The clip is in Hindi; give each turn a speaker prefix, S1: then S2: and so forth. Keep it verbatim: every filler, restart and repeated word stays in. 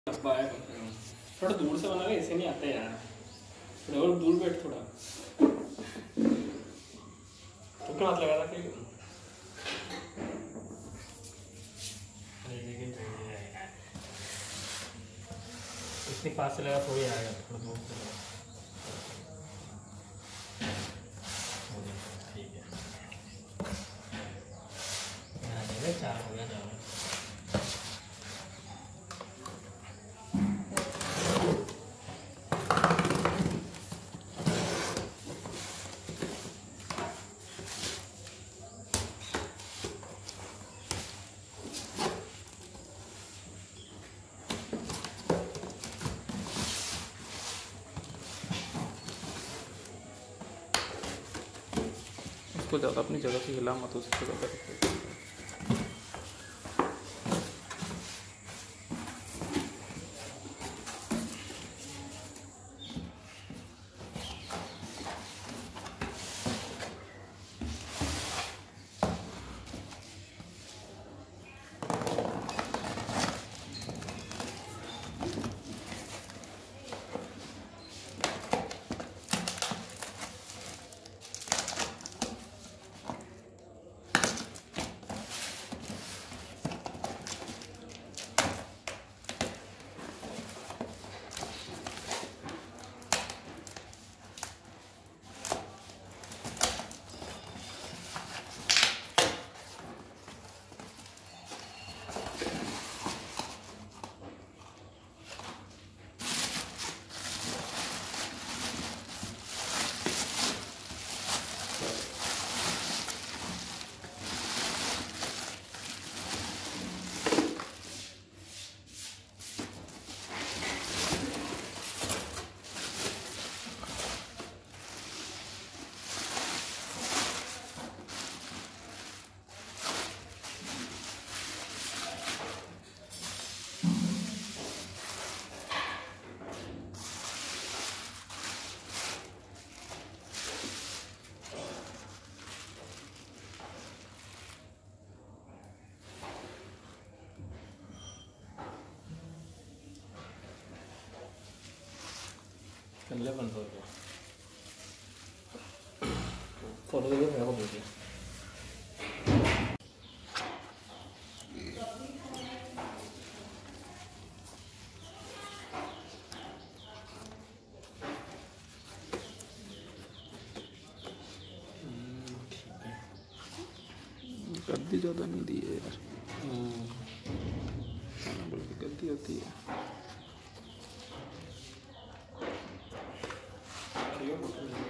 S1: डब्बा है कम से कम। थोड़ा दूर से बना रहे, ऐसे नहीं आता यार। थोड़ा और दूर बैठ थोड़ा। तो क्या हाथ लगा रहा है? इतनी पास से लगा थोड़ी आएगा, थोड़ा दूर से लगा। ठीक है, चार हो गया चार।
S2: उसको ज़्यादा अपनी जगह से हिला मत, उससे ज़्यादा।
S1: ले बंद हो गया। फोटो देखो मेरे को भेजिए।
S2: गद्दी ज़्यादा नहीं दी है यार, बल्कि गद्दी होती है।